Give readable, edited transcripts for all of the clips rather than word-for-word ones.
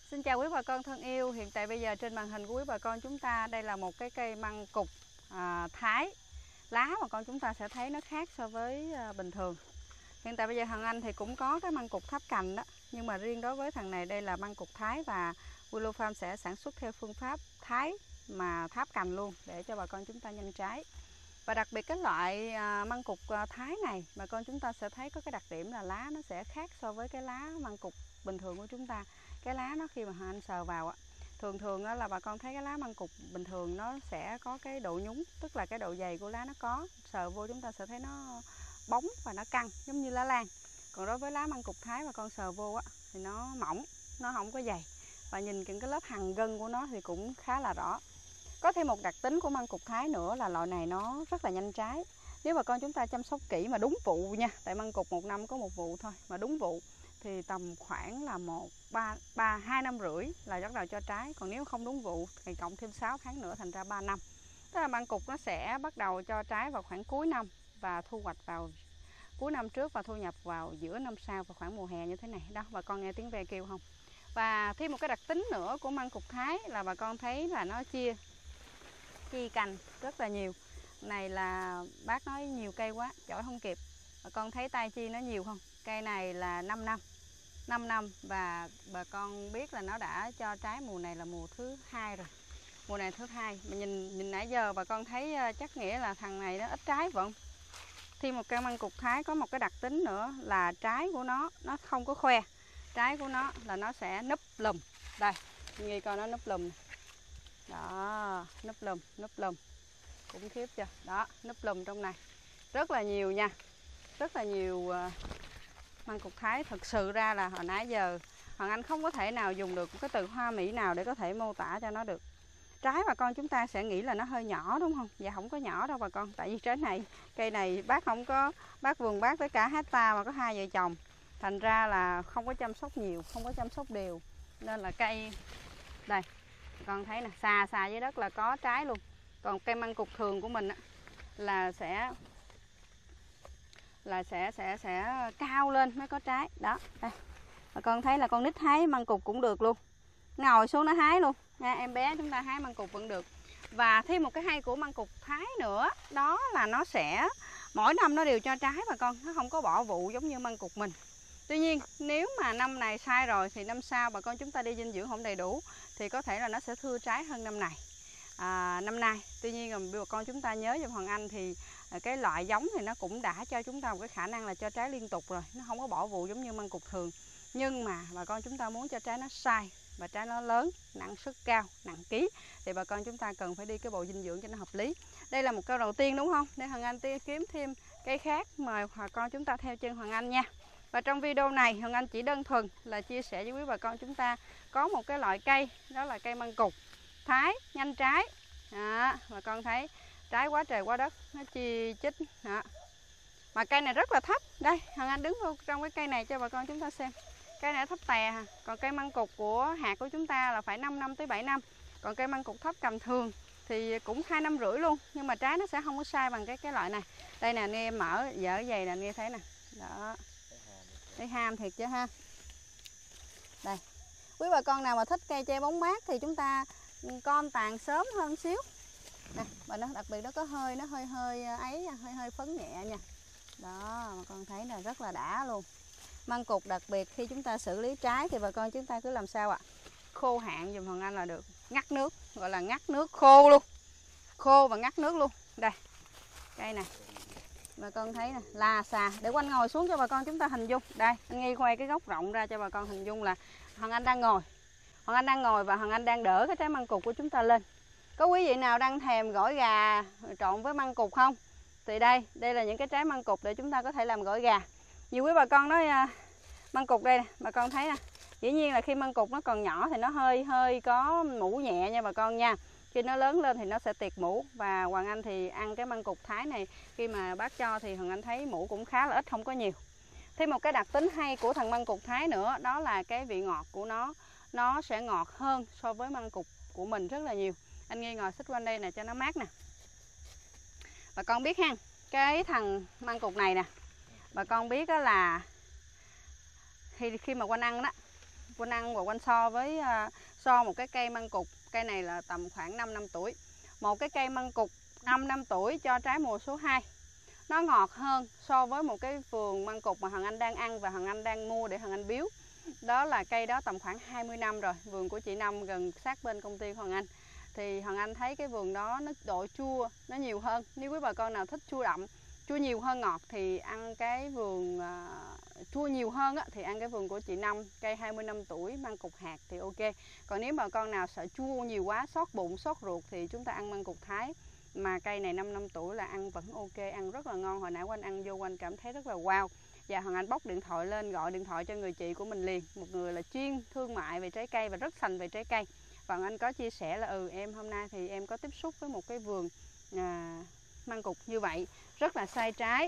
Xin chào quý bà con thân yêu. Hiện tại bây giờ trên màn hình của quý bà con chúng ta đây là một cái cây măng cụt Thái. Lá bà con chúng ta sẽ thấy nó khác so với bình thường. Hiện tại bây giờ thằng Anh thì cũng có cái măng cụt tháp cành đó, nhưng mà riêng đối với thằng này đây là măng cụt Thái, và Willow Farm sẽ sản xuất theo phương pháp Thái mà tháp cành luôn để cho bà con chúng ta nhanh trái. Và đặc biệt cái loại măng cụt Thái này bà con chúng ta sẽ thấy có cái đặc điểm là lá nó sẽ khác so với cái lá măng cụt bình thường của chúng ta. Cái lá nó khi mà Hoàng Anh sờ vào thường là bà con thấy cái lá măng cụt bình thường nó sẽ có cái độ nhúng, tức là cái độ dày của lá nó có, sờ vô chúng ta sẽ thấy nó bóng và nó căng giống như lá lan. Còn đối với lá măng cụt Thái bà con sờ vô thì nó mỏng, nó không có dày, và nhìn cái lớp hằn gân của nó thì cũng khá là rõ. Có thêm một đặc tính của măng cụt Thái nữa là loại này nó rất là nhanh trái. Nếu bà con chúng ta chăm sóc kỹ mà đúng vụ nha, tại măng cụt một năm có một vụ thôi, mà đúng vụ thì tầm khoảng là 2 năm rưỡi là bắt đầu cho trái. Còn nếu không đúng vụ thì cộng thêm 6 tháng nữa thành ra 3 năm. Tức là măng cụt nó sẽ bắt đầu cho trái vào khoảng cuối năm và thu hoạch vào cuối năm trước và thu nhập vào giữa năm sau và khoảng mùa hè như thế này. Đó, bà con nghe tiếng ve kêu không? Và thêm một cái đặc tính nữa của măng cụt Thái là bà con thấy là nó chia cành rất là nhiều. Này là bác nói nhiều cây quá, chổi không kịp. Bà con thấy tay chi nó nhiều không? Cây này là 5 năm và bà con biết là nó đã cho trái mùa này là mùa thứ 2 rồi. Mùa này thứ 2 mà nhìn nãy giờ bà con thấy chắc nghĩa là thằng này nó ít trái phải không? Thêm một cây măng cụt Thái có một cái đặc tính nữa là trái của nó không có khoe. Trái của nó là nó sẽ núp lùm. Đây, nghe coi nó núp lùm. Đó, núp lùm. Cũng khiếp chưa? Đó, núp lùm trong này. Rất là nhiều nha. Rất là nhiều măng cụt Thái. Thực sự ra là hồi nãy giờ Hoàng Anh không có thể nào dùng được cái từ hoa mỹ nào để có thể mô tả cho nó được. Trái bà con chúng ta sẽ nghĩ là nó hơi nhỏ đúng không? Dạ không có nhỏ đâu bà con. Tại vì trái này, cây này bác không có, bác vườn bác tới cả hectare mà có 2 vợ chồng. Thành ra là không có chăm sóc nhiều, không có chăm sóc đều. Nên là cây, đây, bà con thấy nè, xa dưới đất là có trái luôn. Còn cây măng cụt thường của mình là sẽ cao lên mới có trái. Đó, đây. Bà con thấy là con nít hái măng cụt cũng được luôn. Ngồi xuống nó hái luôn nha, em bé chúng ta hái măng cụt vẫn được. Và thêm một cái hay của măng cụt Thái nữa, đó là nó sẽ mỗi năm nó đều cho trái bà con, nó không có bỏ vụ giống như măng cụt mình. Tuy nhiên nếu mà năm này sai rồi thì năm sau bà con chúng ta đi dinh dưỡng không đầy đủ thì có thể là nó sẽ thưa trái hơn năm này. Năm nay tuy nhiên là bà con chúng ta nhớ giùm Hoàng Anh thì cái loại giống thì nó cũng đã cho chúng ta một cái khả năng là cho trái liên tục rồi, nó không có bỏ vụ giống như măng cụt thường. Nhưng mà bà con chúng ta muốn cho trái nó sai và trái nó lớn, năng suất cao, nặng ký thì bà con chúng ta cần phải đi cái bộ dinh dưỡng cho nó hợp lý. Đây là một câu đầu tiên đúng không? Để Hoàng Anh kiếm thêm cây khác, mời bà con chúng ta theo chân Hoàng Anh nha. Và trong video này Hoàng Anh chỉ đơn thuần là chia sẻ với quý bà con chúng ta có một cái loại cây, đó là cây măng cụt Thái nhanh trái. Bà con thấy trái quá trời quá đất, nó chi chít. Mà cây này rất là thấp. Đây, Hoàng Anh đứng vô trong cái cây này cho bà con chúng ta xem. Cây này thấp tè. Còn cây măng cụt của hạt của chúng ta là phải 5 năm tới 7 năm. Còn cây măng cụt thấp cầm thường thì cũng 2 năm rưỡi luôn. Nhưng mà trái nó sẽ không có sai bằng cái loại này. Đây nè, anh em mở dở dày nè, anh em thấy nè. Đó. Đây ham thiệt chứ ha. Đây. Quý bà con nào mà thích cây che bóng mát thì chúng ta con tàn sớm hơn xíu. Nè, và nó đặc biệt nó có hơi, nó hơi ấy nha, hơi phấn nhẹ nha. Đó, bà con thấy là rất là đã luôn. Măng cụt đặc biệt khi chúng ta xử lý trái thì bà con chúng ta cứ làm sao ạ? Khô hạn dùm Hoàng Anh là được. Ngắt nước, gọi là ngắt nước khô luôn. Khô và ngắt nước luôn. Đây, cây này. Bà con thấy nè, là xà. Để quanh ngồi xuống cho bà con chúng ta hình dung. Đây, anh Nghi khoe cái góc rộng ra cho bà con hình dung là Hoàng Anh đang ngồi. Hoàng Anh đang ngồi và Hoàng Anh đang đỡ cái trái măng cụt của chúng ta lên. Có quý vị nào đang thèm gỏi gà trộn với măng cụt không? Thì đây là những cái trái măng cụt để chúng ta có thể làm gỏi gà. Nhiều quý bà con nói măng cụt đây nè, bà con thấy nè. Dĩ nhiên là khi măng cụt nó còn nhỏ thì nó hơi có mũ nhẹ nha bà con nha. Khi nó lớn lên thì nó sẽ tiệt mũ. Và Hoàng Anh thì ăn cái măng cụt Thái này khi mà bác cho thì Hoàng Anh thấy mũ cũng khá là ít, không có nhiều. Thêm một cái đặc tính hay của thằng măng cụt Thái nữa, đó là cái vị ngọt của nó sẽ ngọt hơn so với măng cụt của mình rất là nhiều. Anh Nghi ngồi xích quanh đây nè cho nó mát nè. Bà con biết ha, cái thằng măng cụt này nè, bà con biết đó là khi mà quanh ăn đó quanh ăn và quanh so với so một cái cây măng cụt. Cây này là tầm khoảng 5 năm tuổi. Một cái cây măng cụt 5 năm tuổi cho trái mùa số 2. Nó ngọt hơn so với một cái vườn măng cụt mà Hoàng Anh đang ăn và Hoàng Anh đang mua để Hoàng Anh biếu. Đó là cây đó tầm khoảng 20 năm rồi. Vườn của chị Năm gần sát bên công ty Hoàng Anh. Thì Hoàng Anh thấy cái vườn đó nó độ chua nó nhiều hơn. Nếu quý bà con nào thích chua đậm, chua nhiều hơn ngọt thì ăn cái vườn chua nhiều hơn á, thì ăn cái vườn của chị Năm, cây 20 năm tuổi măng cụt hạt thì ok. Còn nếu bà con nào sợ chua nhiều quá, xót bụng, xót ruột thì chúng ta ăn măng cụt Thái. Mà cây này 5 năm tuổi là ăn vẫn ok, ăn rất là ngon. Hồi nãy Quanh ăn vô Quanh cảm thấy rất là wow. Và Hoàng Anh bóc điện thoại lên gọi điện thoại cho người chị của mình liền. Một người là chuyên thương mại về trái cây và rất sành về trái cây. Và Hoàng Anh có chia sẻ là em hôm nay thì em có tiếp xúc với một cái vườn măng cụt như vậy. Rất là sai trái,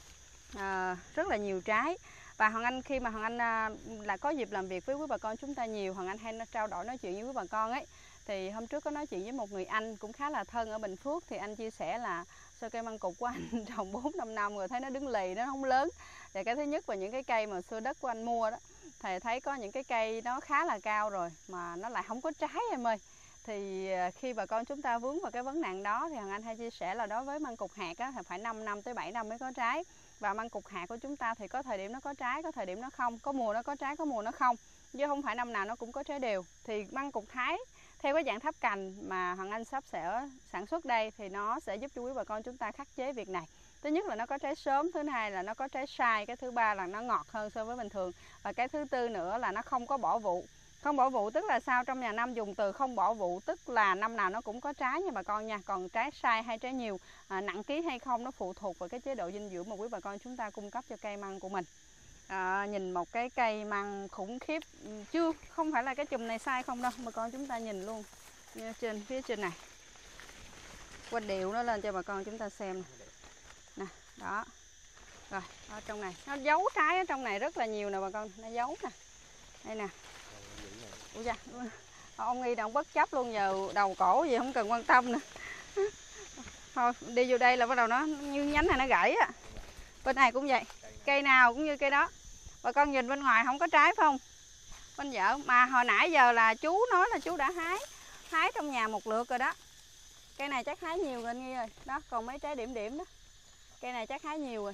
rất là nhiều trái. Và Hoàng Anh khi mà Hoàng Anh là có dịp làm việc với quý bà con chúng ta nhiều, Hoàng Anh hay trao đổi nói chuyện với quý bà con ấy. Thì hôm trước có nói chuyện với một người anh cũng khá là thân ở Bình Phước. Thì anh chia sẻ là sao cây măng cụt của anh trồng 4-5 năm rồi thấy nó đứng lì, nó không lớn. Và cái thứ nhất là những cái cây mà xưa đất của anh mua đó, thầy thấy có những cái cây nó khá là cao rồi mà nó lại không có trái em ơi. Thì khi bà con chúng ta vướng vào cái vấn nạn đó thì Hoàng Anh hay chia sẻ là đối với măng cụt hạt á, thì phải 5 năm tới 7 năm mới có trái. Và măng cụt hạt của chúng ta thì có thời điểm nó có trái, có thời điểm nó không, có mùa nó có trái, có mùa nó không, chứ không phải năm nào nó cũng có trái đều. Thì măng cụt Thái theo cái dạng tháp cành mà Hoàng Anh sắp sẽ sản xuất đây thì nó sẽ giúp cho quý bà con chúng ta khắc chế việc này. Thứ nhất là nó có trái sớm, thứ hai là nó có trái sai, cái thứ ba là nó ngọt hơn so với bình thường, và cái thứ tư nữa là nó không có bỏ vụ. Không bỏ vụ tức là sao? Trong nhà Năm dùng từ không bỏ vụ tức là năm nào nó cũng có trái nha bà con nha. Còn trái sai hay trái nhiều, nặng ký hay không nó phụ thuộc vào cái chế độ dinh dưỡng mà quý bà con chúng ta cung cấp cho cây măng của mình. Nhìn một cái cây măng khủng khiếp, chưa không phải là cái chùm này sai không đâu, bà con chúng ta nhìn luôn trên phía trên này. Quanh điệu nó lên cho bà con chúng ta xem nè, đó. Rồi ở trong này nó giấu trái ở trong này rất là nhiều nè bà con, nó giấu nè, đây nè. Ủa da, ông Nghi ông bất chấp luôn, giờ đầu cổ gì không cần quan tâm nữa. Thôi đi vô đây là bắt đầu nó như nhánh này nó gãy á. Bên này cũng vậy, cây nào cũng như cây đó. Bà con nhìn bên ngoài không có trái phải không? Bên vợ mà hồi nãy giờ là chú nói là chú đã hái trong nhà một lượt rồi đó. Cây này chắc hái nhiều rồi anh Nghi ơi. Đó, còn mấy trái điểm điểm đó. Cây này chắc hái nhiều rồi.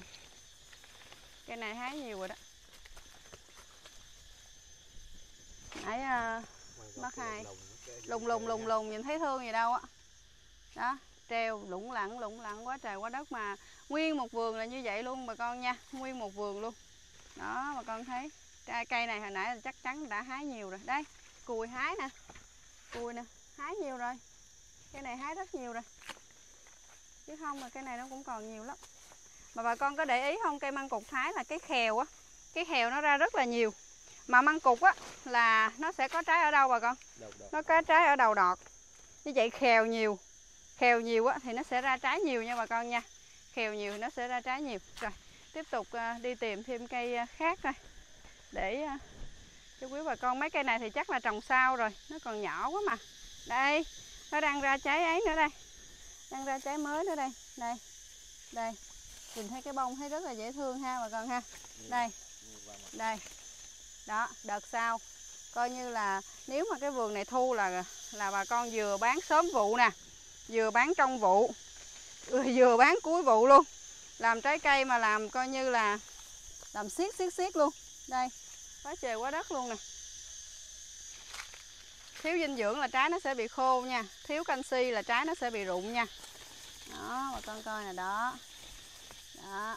Cây này hái nhiều rồi đó. Nãy bác hai lùng nhìn thấy thương gì đâu á. Đó, treo lủng lẳng quá trời quá đất mà nguyên một vườn là như vậy luôn bà con nha, nguyên một vườn luôn. Đó bà con thấy cây này hồi nãy là chắc chắn đã hái nhiều rồi. Đây, cùi hái nè. Cùi nè, hái nhiều rồi. Cây này hái rất nhiều rồi. Chứ không mà cây này nó cũng còn nhiều lắm. Mà bà con có để ý không, cây măng cụt Thái là cái khèo á, cái khèo nó ra rất là nhiều. Mà măng cụt á là nó sẽ có trái ở đâu bà con? Nó có trái ở đầu đọt. Như vậy khèo nhiều á thì nó sẽ ra trái nhiều nha bà con nha. Khèo nhiều thì nó sẽ ra trái nhiều. Rồi, tiếp tục đi tìm thêm cây khác thôi. Để cho quý bà con, mấy cây này thì chắc là trồng sau rồi, nó còn nhỏ quá mà. Đây, nó đang ra trái ấy nữa đây. Đang ra trái mới nữa đây. Đây. Đây. Nhìn thấy cái bông thấy rất là dễ thương ha bà con ha. Đây. Đây. Đó, đợt sau coi như là nếu mà cái vườn này thu là bà con vừa bán sớm vụ nè, vừa bán trong vụ, vừa bán cuối vụ luôn. Làm trái cây mà làm coi như là làm xiết luôn. Đây, quá trời quá đất luôn nè. Thiếu dinh dưỡng là trái nó sẽ bị khô nha, thiếu canxi là trái nó sẽ bị rụng nha. Đó, bà con coi nè, đó. Đó.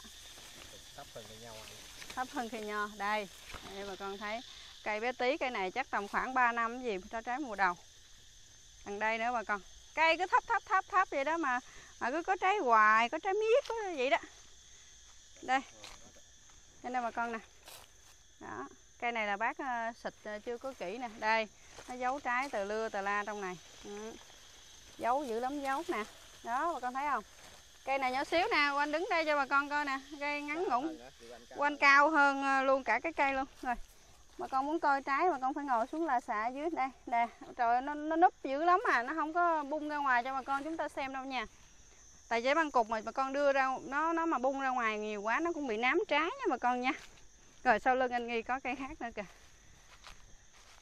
Thấp hơn cây nho. Đây, bà con thấy cây bé tí, cây này chắc tầm khoảng 3 năm gì cho trái mùa đầu. Đằng đây nữa bà con, cây cứ thấp vậy đó mà cứ có trái hoài, có trái miết vậy đó. Đây, đây bà con nè. Đó, cây này là bác xịt chưa có kỹ nè. Đây, nó giấu trái từ lưa tà la trong này. Giấu dữ lắm, giấu nè. Đó bà con thấy không? Cây này nhỏ xíu nè, Quanh đứng đây cho bà con coi nè, cây ngắn ngủn. Quanh cao hơn luôn cả cái cây luôn. Rồi, bà con muốn coi trái bà con phải ngồi xuống là xạ dưới đây. Nè, trời nó núp dữ lắm mà nó không có bung ra ngoài cho bà con chúng ta xem đâu nha. Tại trái măng cụt mà bà con đưa ra nó mà bung ra ngoài nhiều quá nó cũng bị nám trái nha bà con nha. Rồi sau lưng anh Nghi có cây khác nữa kìa.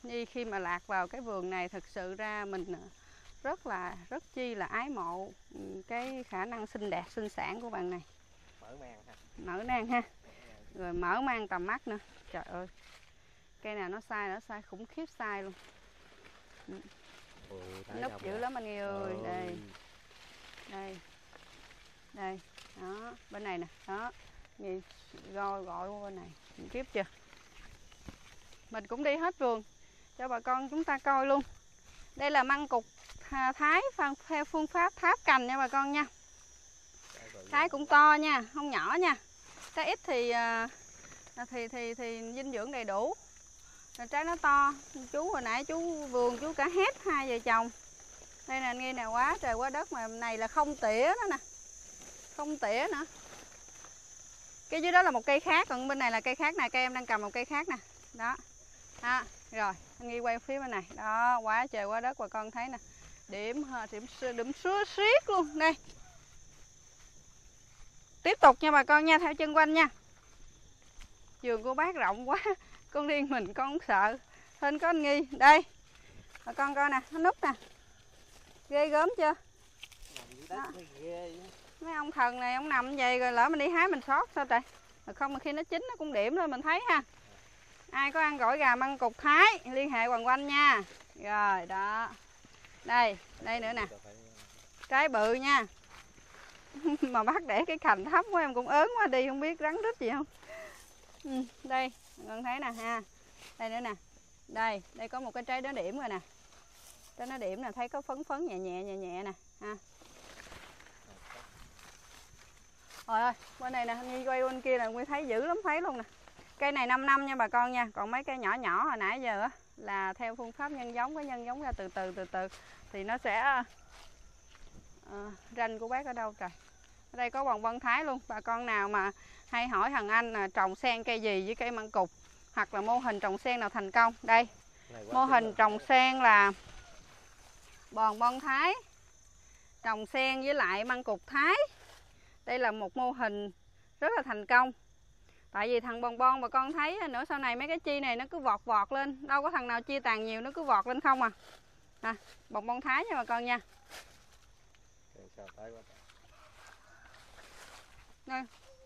Nhi khi mà lạc vào cái vườn này thực sự ra mình rất chi là ái mộ cái khả năng sinh đạt sinh sản của bạn này. Mở mang ha. Mở nang ha. Rồi mở mang tầm mắt nữa. Trời ơi. Cây nào nó sai khủng khiếp sai luôn. Núp dữ lắm anh yêu ơi. Đây. Đây. Đây. Đó, bên này nè, đó. Nhìn gọi qua bên này. Khiếp chưa? Mình cũng đi hết vườn cho bà con chúng ta coi luôn. Đây là măng cục Thái theo phương pháp tháp cành nha bà con nha. Trái cũng to nha, không nhỏ nha. Trái ít thì dinh dưỡng đầy đủ. Rồi trái nó to. Chú hồi nãy chú vườn chú cả hét hai vợ chồng. Đây nè nghe nè, quá trời quá đất mà này là không tỉa đó nè. Không tỉa nữa. Cái dưới đó là một cây khác, còn bên này là cây khác nè, cây em đang cầm một cây khác nè. Đó. Đó. Rồi, anh Nghi quay phía bên này. Đó, quá trời quá đất bà con thấy nè. Điểm xúa xiết luôn. Đây. Tiếp tục nha bà con nha, theo chân quanh nha. Vườn của bác rộng quá, con riêng mình con không sợ. Hên có anh Nghi. Đây. Bà con coi nè, nó núp nè. Ghê gớm chưa? Mấy ông thần này ông nằm vậy rồi lỡ mình đi hái mình sót sao trời? Rồi không mà khi nó chín nó cũng điểm thôi mình thấy ha. Ai có ăn gỏi gà măng cục Thái liên hệ quanh quanh nha. Rồi đó. Đây, đây nữa nè. Trái bự nha. Mà bác để cái cành thấp của em cũng ớn quá đi không biết rắn rít gì không. Đây, con thấy nè ha. Đây nữa nè. Đây có một cái trái đó điểm rồi nè. Trái nó điểm nè, thấy có phấn phấn nhẹ nhẹ nè ha. Rồi ơi, bên này nè, Nhi quay bên kia là Nguyên thấy dữ lắm thấy luôn nè. Cây này 5 năm nha bà con nha, còn mấy cây nhỏ nhỏ hồi nãy giờ á là theo phương pháp nhân giống, cái nhân giống ra từ từ thì nó sẽ ranh của bác ở đâu trời. Ở đây có bòn bông Thái luôn. Bà con nào mà hay hỏi thằng anh là trồng sen cây gì với cây măng cục hoặc là mô hình trồng sen nào thành công. Đây, mô hình trồng sen là bòn bông Thái trồng sen với lại măng cục Thái. Đây là một mô hình rất là thành công. Tại vì thằng bòn bà con thấy nữa sau này mấy cái chi này nó cứ vọt lên. Đâu có thằng nào chia tàn nhiều, nó cứ vọt lên không à. Nè, bòn Thái nha bà con nha. Đây.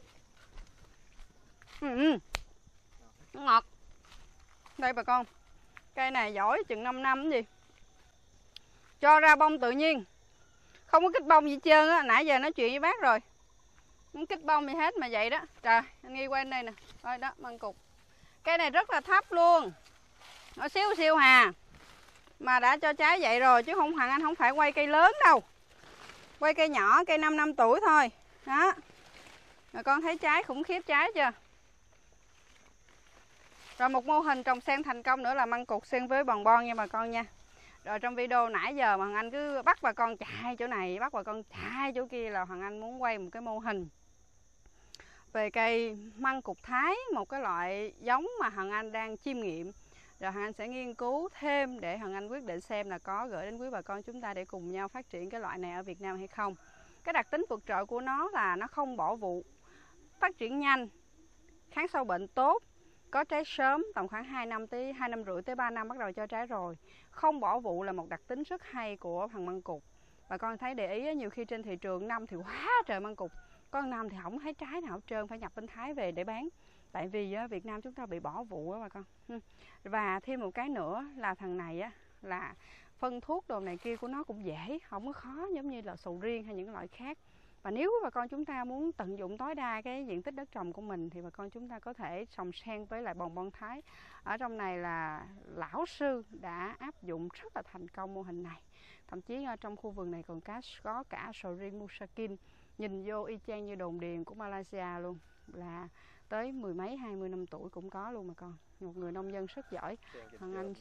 Nó ngọt. Đây bà con. Cây này giỏi chừng 5 năm cái gì. Cho ra bông tự nhiên. Không có kích bông gì trơn á, nãy giờ nói chuyện với bác rồi. Không kích bông gì hết mà vậy đó. Trời, anh Nghi quay đây nè. Đây đó, măng cục. Cây này rất là thấp luôn. Nó xíu hà. Mà đã cho trái vậy rồi chứ không thằng anh không phải quay cây lớn đâu. Quay cây nhỏ, cây 5 năm tuổi thôi. Đó. Rồi con thấy trái khủng khiếp trái chưa? Rồi một mô hình trồng sen thành công nữa là măng cục xen với bòn bon nha bà con nha. Rồi trong video nãy giờ mà Hoàng Anh cứ bắt bà con chạy chỗ này, bắt bà con chạy chỗ kia là Hoàng Anh muốn quay một cái mô hình về cây măng cục Thái, một cái loại giống mà Hoàng Anh đang chiêm nghiệm. Rồi Hoàng Anh sẽ nghiên cứu thêm để Hoàng Anh quyết định xem là có gửi đến quý bà con chúng ta để cùng nhau phát triển cái loại này ở Việt Nam hay không. Cái đặc tính vượt trội của nó là nó không bỏ vụ, phát triển nhanh, kháng sâu bệnh tốt, có trái sớm, tầm khoảng 2 năm rưỡi tới 3 năm bắt đầu cho trái rồi. Không bỏ vụ là một đặc tính rất hay của thằng măng cục. Bà con thấy để ý nhiều khi trên thị trường năm thì quá trời măng cục, có năm thì không thấy trái nào hết trơn, phải nhập bên Thái về để bán. Tại vì Việt Nam chúng ta bị bỏ vụ á bà con. Và thêm một cái nữa là thằng này á là phân thuốc đồ này kia của nó cũng dễ, không có khó giống như là sầu riêng hay những loại khác. Và nếu bà con chúng ta muốn tận dụng tối đa cái diện tích đất trồng của mình thì bà con chúng ta có thể trồng sen với lại bòn bon Thái. Ở trong này là lão sư đã áp dụng rất là thành công mô hình này. Thậm chí trong khu vườn này còn có cả sầu riêng Musakin, nhìn vô y chang như đồn điền của Malaysia luôn, là tới 10 mấy 20 năm tuổi cũng có luôn mà con. Một người nông dân rất giỏi. Hoàng Anh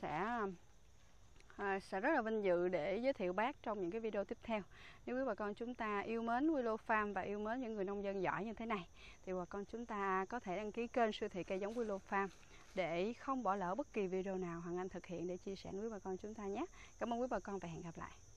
sẽ rất là vinh dự để giới thiệu bác trong những cái video tiếp theo. Nếu quý bà con chúng ta yêu mến Willow Farm và yêu mến những người nông dân giỏi như thế này thì bà con chúng ta có thể đăng ký kênh siêu thị cây giống Willow Farm để không bỏ lỡ bất kỳ video nào Hoàng Anh thực hiện để chia sẻ với bà con chúng ta nhé. Cảm ơn quý bà con và hẹn gặp lại.